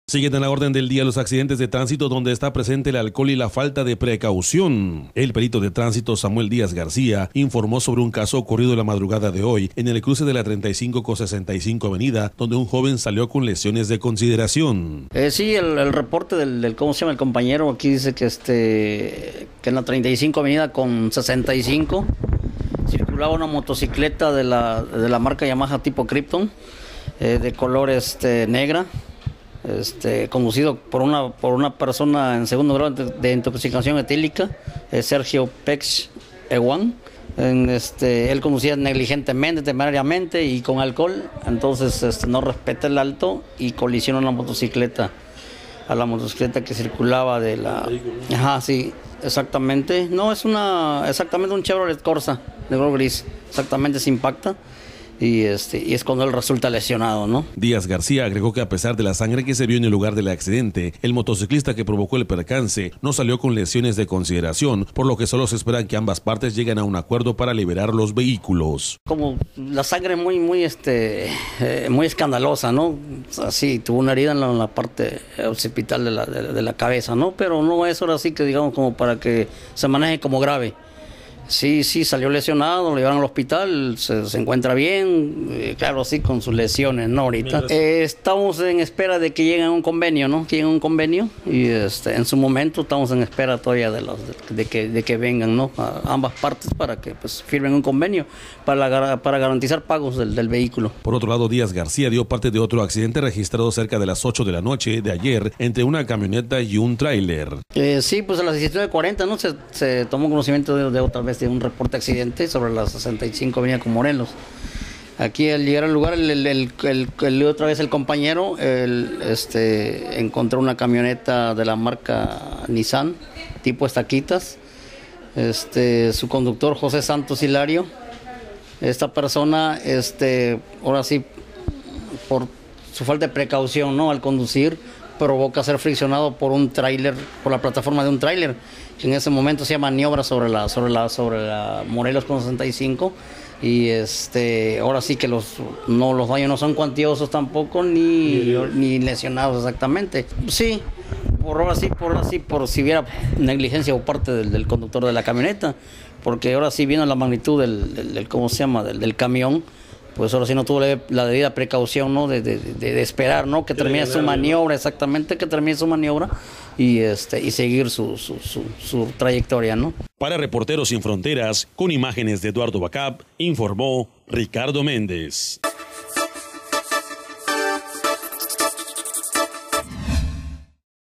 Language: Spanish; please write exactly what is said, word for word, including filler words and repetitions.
Siguen en la orden del día los accidentes de tránsito donde está presente el alcohol y la falta de precaución. El perito de tránsito Samuel Díaz García informó sobre un caso ocurrido la madrugada de hoy en el cruce de la treinta y cinco con sesenta y cinco avenida, donde un joven salió con lesiones de consideración. Eh, sí, el, el reporte del, del, ¿cómo se llama? El compañero aquí dice que, este, que en la treinta y cinco avenida con sesenta y cinco circulaba una motocicleta de la, de la marca Yamaha tipo Krypton, eh, de color este, negra. Este, conducido por una por una persona en segundo grado de, de intoxicación etílica, eh, Sergio Pex Ewan. En este, él conducía negligentemente, temerariamente y con alcohol, entonces este, no respeta el alto y colisionó la motocicleta, a la motocicleta que circulaba de la... Ajá, sí, exactamente. No, es una, exactamente un Chevrolet Corsa de color gris, exactamente se impacta. Y, este, y es cuando él resulta lesionado, ¿no? Díaz García agregó que a pesar de la sangre que se vio en el lugar del accidente, el motociclista que provocó el percance no salió con lesiones de consideración, por lo que solo se espera que ambas partes lleguen a un acuerdo para liberar los vehículos. Como la sangre muy, muy, este, eh, muy escandalosa, ¿no? Así, tuvo una herida en la, en la parte occipital de la, de, de la cabeza, ¿no? Pero no es ahora sí que digamos como para que se maneje como grave. Sí, sí, salió lesionado, lo llevaron al hospital, se, se encuentra bien, eh, claro, sí, con sus lesiones, ¿no? Ahorita. Eh, estamos en espera de que lleguen a un convenio, ¿no? Que lleguen a un convenio y este, en su momento estamos en espera todavía de, los, de, de, que, de que vengan, ¿no? A ambas partes para que pues, firmen un convenio para, la, para garantizar pagos del, del vehículo. Por otro lado, Díaz García dio parte de otro accidente registrado cerca de las ocho de la noche de ayer entre una camioneta y un tráiler. Eh, sí, pues a las diecinueve cuarenta, ¿no? Se, se tomó conocimiento de, de otra vez de un reporte de accidente sobre la sesenta y cinco avenida con Morelos. Aquí al llegar al lugar, el, el, el, el, el otra vez el compañero el, este, encontró una camioneta de la marca Nissan, tipo estaquitas. Este, su conductor, José Santos Hilario. Esta persona, este, ahora sí, por su falta de precaución, ¿no? Al conducir, provoca ser friccionado por un tráiler, por la plataforma de un tráiler, que en ese momento se maniobra sobre la, sobre la, sobre la Morelos con sesenta y cinco, y este, ahora sí que los, no, los daños no son cuantiosos tampoco, ni, ni lesionados exactamente. Sí, por ahora sí, por ahora sí, por si hubiera negligencia por parte del, del conductor de la camioneta, porque ahora sí viendo la magnitud del, del, del ¿cómo se llama?, del, del camión, pues ahora sí no tuvo la debida precaución, ¿no? de, de, de, de esperar, ¿no? Que termine su maniobra, exactamente, que termine su maniobra y, este, y seguir su, su, su, su trayectoria, ¿no? Para Reporteros Sin Fronteras, con imágenes de Eduardo Bacap, informó Ricardo Méndez.